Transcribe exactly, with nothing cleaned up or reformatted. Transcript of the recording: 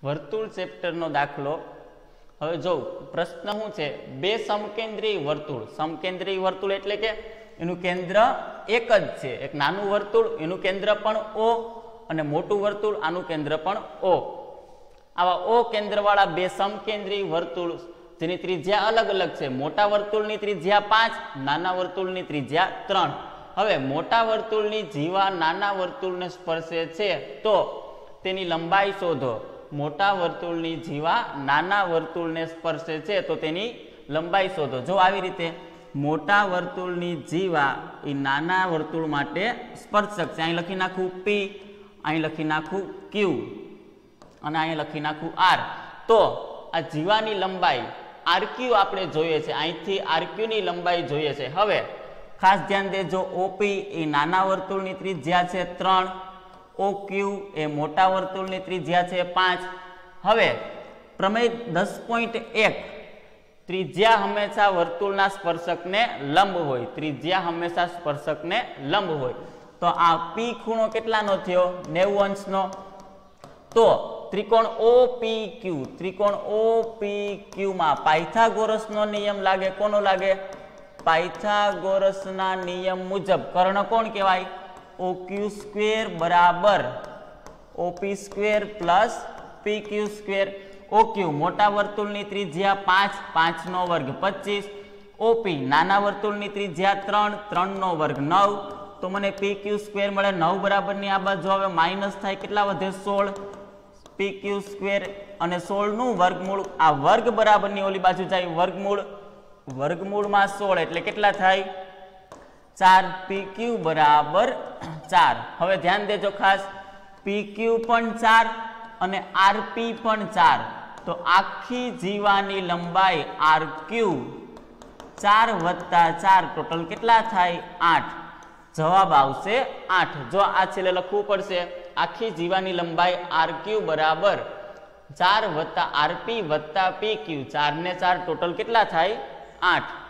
વર્તુળ ચેપ્ટરનો દાખલો હવે જો પ્રશ્ન શું છે બે સમકેન્દ્રી વર્તુળ સમકેન્દ્રી વર્તુળ એટલે કે એનું કેન્દ્ર એક જ છે એક નાનું વર્તુળ એનું કેન્દ્ર પણ O અને મોટું વર્તુળ આનું કેન્દ્ર પણ O આવા O કેન્દ્રવાળા બે સમકેન્દ્રી વર્તુળ જેની ત્રિજ્યા અલગ અલગ છે મોટા વર્તુળની ત્રિજ્યા પાંચ નાના વર્તુળની ત્રિજ્યા ત્રણ હવે મોટા વર્તુળની જીવા નાના વર્તુળને સ્પર્શે છે તો તેની લંબાઈ શોધો મોટા વર્તુળની જીવા નાના વર્તુળને સ્પર્શે છે તો તેની લંબાઈ શોધો જો આવી રીતે મોટા વર્તુળની જીવા એ નાના વર્તુળ માટે સ્પર્શક છે અહીં લખી નાખું P અહીં લખી નાખું Q અને અહીં લખી નાખું R તો આ જીવાની લંબાઈ R Q આપણે જોઈએ છે અહીંથી R Q ની લંબાઈ જોઈએ છે હવે ખાસ ધ્યાન દેજો O P એ નાના વર્તુળની ત્રિજ્યા છે ત્રણ O Q એ મોટા વર્તુળની ત્રિજ્યા છે પાંચ હવે પ્રમેય દસ પોઈન્ટ એક ત્રિજ્યા હંમેશા વર્તુળના સ્પર્શકને લંબ હોય ત્રિજ્યા હંમેશા સ્પર્શકને લંબ હોય તો આ P ખૂણો કેટલાનો થયો નેવું અંશનો તો ત્રિકોણ O P Q ત્રિકોણ O P Q માં પાયથાગોરસનો નિયમ લાગે કોનો લાગે પાયથાગોરસના નિયમ મુજબ કર્ણ કોણ કહેવાય O Q સ્ક્વેર બરાબર O P square plus P Q square O Q મોટા વર્તુળની ત્રિજ્યા પાંચ પાંચ નો વર્ગ પચીસ O P નાના વર્તુળની ત્રિજ્યા ત્રણ ત્રણ નો વર્ગ નવ તો મને P Q સ્ક્વેર મળે નવ બરાબરની આ બાજુ હવે માઇનસ થાય કેટલા વધે સોળ P Q સ્ક્વેર અને સોળ નું વર્ગમૂળ આ વર્ગ બરાબરની ઓલી બાજુ જાય વર્ગમૂળ વર્ગમૂળમાં સોળ એટલે કેટલા થાય ચાર P Q બરાબર ચાર હવે ધ્યાન દેજો ખાસ P Q પણ ચાર અને R P પણ ચાર તો આખી જીવાની લંબાઈ R Q ચાર વત્તા ચાર ટોટલ કેટલા થાય આઠ જવાબ આવશે આઠ જો આ છેલ્લે લખવું પડશે આખી જીવાની લંબાઈ R Q બરાબર ચાર વત્તા R P વત્તા P Q ચાર ને ચાર ટોટલ કેટલા થાય આઠ